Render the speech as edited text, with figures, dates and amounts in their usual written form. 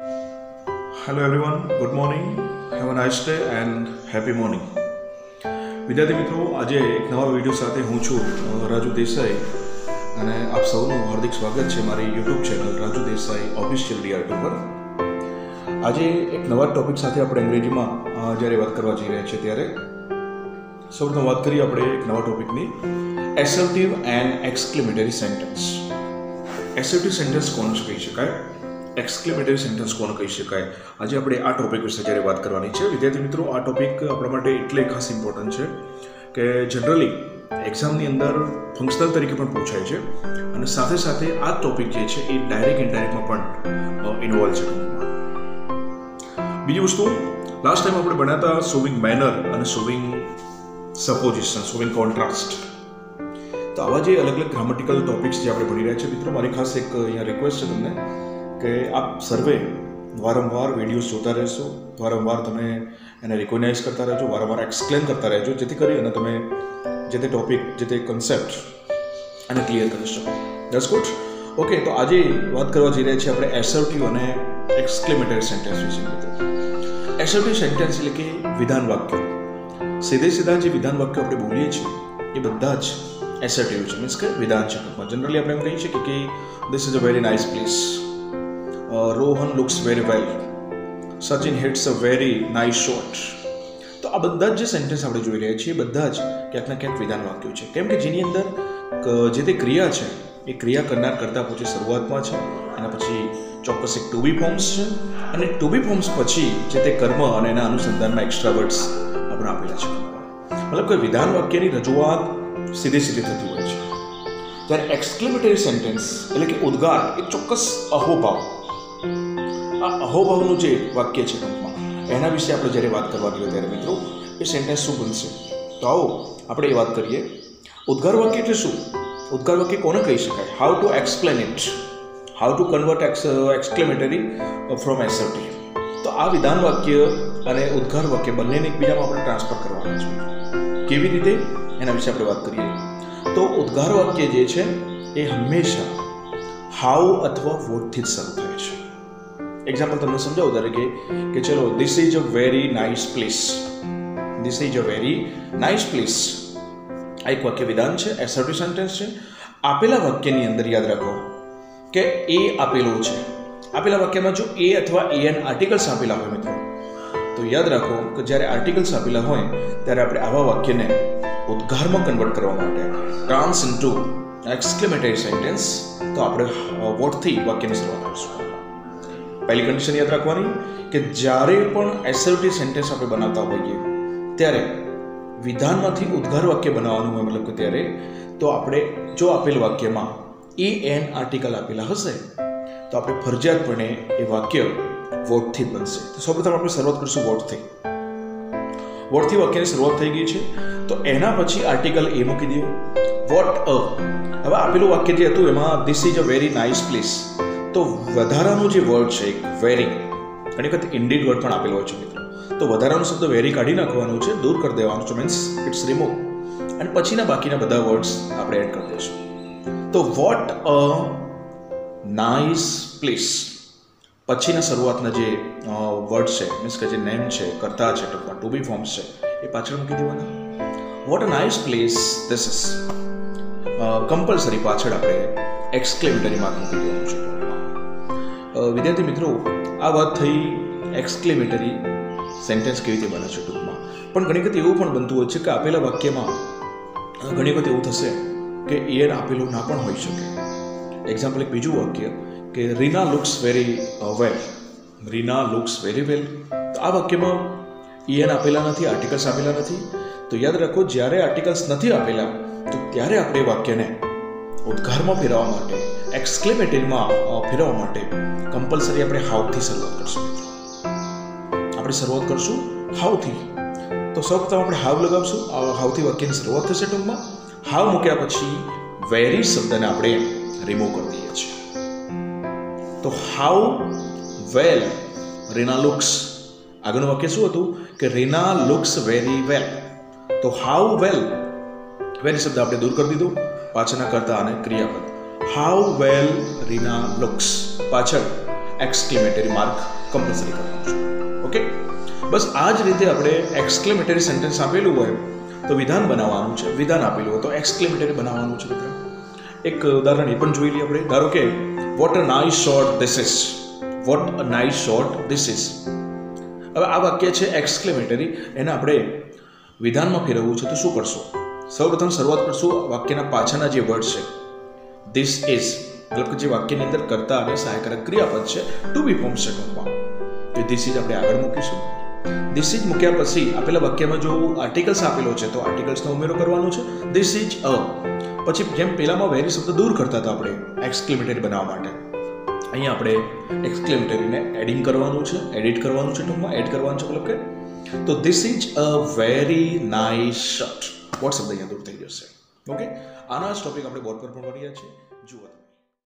Hello everyone, good morning, have a nice day and happy morning. વિદ્યાર્થી મિત્રો, આજે એક નવા વિડીયો સાથે હું છું રાજુ દેસાઈ અને આપ સૌનું હાર્દિક સ્વાગત છે મારી YouTube channel Raju Desai official DRT પર. આજે એક નવા ટોપિક સાથે આપણે અંગ્રેજીમાં જ્યારે વાત કરવા જઈ રહ્યા છીએ ત્યારે સૌપ્રથમ વાત કરીએ આપણે એક નવા ટોપિકની, assertive and exclamatory sentence. Assertive sentence કોણ કહી શકાય, એક્સક્લેમેટરી સેન્ટેન્સ કોણ કહી શકાય, આજે આપણે આ ટોપિક વિશે જ્યારે વાત કરવાની છે. વિદ્યાર્થી મિત્રો, આ ટોપિક આપણા માટે એટલે ખાસ ઇમ્પોર્ટન્ટ છે કે જનરલી એક્ઝામની અંદર ફંક્શનલ તરીકે પણ પૂછાય છે અને સાથે સાથે આ ટોપિક જે છે એ ડાયરેક્ટ ઇનડાયરેક્ટમાં પણ ઇન્વોલ્વ છે. બીજી વસ્તુ, લાસ્ટ ટાઈમ આપણે ભણ્યા હતા શોવિંગ મેનર અને શોવિંગ સપોઝિશન, શોવિંગ કોન્ટ્રાસ્ટ. તો આવા જે અલગ અલગ ગ્રામેટિકલ ટોપિક્સ જે આપણે ભણી રહ્યા છીએ મિત્રો, મારી ખાસ એક અહીંયા રિક્વેસ્ટ છે તમને કે આપ સર્વે વારંવાર વિડીયોઝ જોતા રહેશો, વારંવાર તમે એને રિકોગ્નાઇઝ કરતા રહેજો, વારંવાર એક્સપ્લેન કરતા રહેજો, જેથી કરી અને તમે જે તે ટોપિક, જે તે કન્સેપ્ટ એને ક્લિયર કરી શકો. That's good. ઓકે, તો આજે વાત કરવા જઈ રહ્યા છીએ આપણે એસર્ટિવ અને એક્સક્લેમેટરી સેન્ટેન્સ વિશે. એસર્ટિવ સેન્ટેન્સ એટલે કે વિધાન વાક્યો. સીધે સીધા જે વિધાન વાક્યો આપણે બોલીએ છીએ એ બધા જ એસર્ટિવ છે, મીન્સ કે વિધાન છે. જનરલી આપણે એમ કહીએ છીએ કે this is a very nice place, Rohan looks very well, Sachin hits a very nice shot. તો આ બધા જ જે સેન્ટેન્સ આપણે જોઈ રહ્યા છીએ બધા જ ક્યાંક ને ક્યાંક વિધાન વાક્યો છે. કેમ કે જેની અંદર જે તે ક્રિયા છે એ ક્રિયા કરનાર કરતાં પછી શરૂઆતમાં છે, એના પછી ચોક્કસ એક ટુ બી ફોર્મ્સ છે અને ટુ બી ફોર્મ્સ પછી જે તે કર્મ અને એના અનુસંધાનમાં એક્સ્ટ્રા વર્ડ્સ આપણે આપેલા છે. મતલબ કે વિધાન વાક્યની રજૂઆત સીધી સીધી થતી હોય છે. ત્યારે એક્સક્લેમેટરી સેન્ટેન્સ એટલે કે ઉદ્ગાર, એક ચોક્કસ અહોભાવ, આ અહોભાવનું જે વાક્ય છે ટૂંકમાં એના વિશે આપણે જ્યારે વાત કરવા ગયો ત્યારે મિત્રો એ સેન્ટેન્સ શું બનશે, તો આવો આપણે એ વાત કરીએ. ઉદ્ગાર વાક્ય એટલે શું? ઉદ્ગાર વાક્ય કોને કહી શકાય? How to explain it, how to convert exclamatory from assertive. તો આ વિધાન વાક્ય અને ઉદ્ગાર વાક્ય બંનેને એકબીજામાં આપણે ટ્રાન્સફર કરવાના છે. કેવી રીતે, એના વિશે આપણે વાત કરીએ. તો ઉદ્ગાર વાક્ય જે છે એ હંમેશા હાઉ અથવા વોટથી જ શરૂ થાય છે. એક્ઝામ્પલ તમને સમજાવું તરીકે કે ચલો, this is a very nice place, this is a very nice place. આ એક વાક્ય વિધાન છે, એસર્ટિવ સેન્ટેન્સ છે. આપેલા વાક્યની અંદર યાદ રાખો કે એ આપેલું છે. આપેલા વાક્યમાં જો એ અથવા એન આર્ટિકલ્સ આપેલા હોય મિત્રો, તો યાદ રાખો કે જ્યારે આર્ટિકલ્સ આપેલા હોય ત્યારે આપણે આવા વાક્યને ઉદ્ગારમાં કન્વર્ટ કરવા માટે ટ્રાન્સ ઇન્ટુ એક્સક્લેમેટરી સેન્ટેન્સ, તો આપણે વોટથી વાક્યની શરૂઆત કરીશું. પહેલી કન્ડિશન યાદ રાખવાની કે જ્યારે પણ એસર્ટિવ સેન્ટેન્સ આપણે બનાવતા હોઈએ ત્યારે વિધાનમાંથી ઉદ્ગાર વાક્ય બનાવવાનું હોય, મતલબ કે ત્યારે તો આપણે જો આપેલ વાક્યમાં એ એન આર્ટિકલ આપેલા હશે તો આપણે ફરજિયાતપણે એ વાક્ય વોટથી બનશે. તો સૌપ્રથમ આપણે શરૂઆત કરીશું વોટથી. વોટથી વાક્યની શરૂઆત થઈ ગઈ છે તો એના પછી આર્ટિકલ એ મૂકી દો, વોટ અ. હવે આપેલું વાક્ય જે હતું એમાં this is a very nice place, તો વધારાનું જે વર્ડ છે વેરી, ઘણી વખત ઇન્ડીડ વર્ડ પણ આપેલો હોય છે મિત્રો, તો વધારાનો શબ્દ વેરી કાઢી નાખવાનું છે, દૂર કરી દેવાનું છે, મીન્સ ઇટ્સ રિમૂવ, અને પછીના બાકીના બધા વર્ડ્સ આપણે એડ કરી દઈશું. તો વોટ અ નાઇસ પ્લેસ પછીના શરૂઆતના જે વર્ડ છે, મીન્સ કે જે નેમ છે, કર્તા છે, ટુ બી ફોર્મ્સ છે, એ પાછળ મૂકી દેવાના. What a nice place this is, compulsory પાછળ આપણે એક્સક્લેમેટરી માર્ક મૂકી દેવાનું છે. વિદ્યાર્થી મિત્રો, આ વાત થઈ એક્સક્લેમેટરી સેન્ટેન્સ કેવી રીતે બને છે ટૂંકમાં. પણ ઘણી વખત એવું પણ બનતું હોય છે કે આપેલા વાક્યમાં ઘણી વખત એવું થશે કે એન આપેલું ના પણ હોઈ શકે. એક્ઝામ્પલ એક બીજું વાક્ય કે Reena looks very well, Reena looks very well. તો આ વાક્યમાં એન આપેલા નથી, આર્ટિકલ્સ આપેલા નથી. તો યાદ રાખો, જ્યારે આર્ટિકલ્સ નથી આપેલા તો ત્યારે આપણે વાક્યને ઉદ્ગારમાં ફેરવવા માટે, એક્સક્લેમેટરીમાં ફેરવવા માટે કમ્પલસરી આપણે હાઉથી શરૂઆત કરશું મિત્રો. આપણે શરૂઆત કરશું હાઉથી. તો સૌપ્રથમ આપણે હાવ લગાવશું, હાવથી વાક્યની શરૂઆત થશે ટૂંકમાં. હાવ મૂક્યા પછી વેરી શબ્દને આપણે રિમૂવ કરી દઈએ છીએ. તો હાઉ વેલ રીના લુક્સ. આગળનું વાક્ય શું હતું કે રીના લુક્સ વેરી વેલ. તો હાઉ વેલ, વેરી શબ્દ આપણે દૂર કરી દીધું, પાછળના કર્તા અને ક્રિયાપદ. હાઉ વેલ રીના લુક્સ, પાછળ એક્સક્લેમેટરી માર્ક કમ્પલસરી કરવાનું છે. ઓકે, બસ આ જ રીતે આપણે એક્સક્લેમેટરી સેન્ટેન્સ આપેલું હોય તો વિધાન બનાવવાનું છે, વિધાન આપેલું હોય તો એક્સક્લેમેટરી બનાવવાનું છે. મિત્રો એક ઉદાહરણ એ પણ જોઈ લઈએ આપણે. ધારો કે what a nice shot this is, what a nice shot this is. હવે આ વાક્ય છે એક્સક્લેમેટરી, એને આપણે વિધાનમાં ફેરવવું છે તો શું કરશો? સૌપ્રથમ શરૂઆત કરશું વાક્યના પાછળના જે વર્ડ છે ધીસ ઇઝ, મતલબ કે જે વાક્યની અંદર કર્તા અને સહાયકારક ક્રિયાપદ છે ટુ બી ફોર્મ છે ટૂંકમાં, તો ધીસ ઇઝ આપણે આગળ મૂકીશું. ધીસ ઇઝ મૂક્યા પછી આપેલા વાક્યમાં જો આર્ટિકલ્સ આપેલો છે તો આર્ટિકલ્સનો ઉમેરો કરવાનો છે. ધીસ ઇઝ અ, પછી જેમ પહેલામાં વેરી શબ્દ દૂર કરતા હતા આપણે એક્સક્લેમેટરી બનાવવા માટે, અહીંયા આપણે એક્સક્લેમેટરીને એડિંગ કરવાનું છે, એડિટ કરવાનું છે ટૂંકમાં, એડ કરવાનું છે મતલબ કે. તો this is a very nice shirt, what શબ્દ અહીંયા દૂર થઈ જશે. ઓકે, આના જ ટોપિક આપણે બોર્ડ પર પણ ભણ્યા છીએ.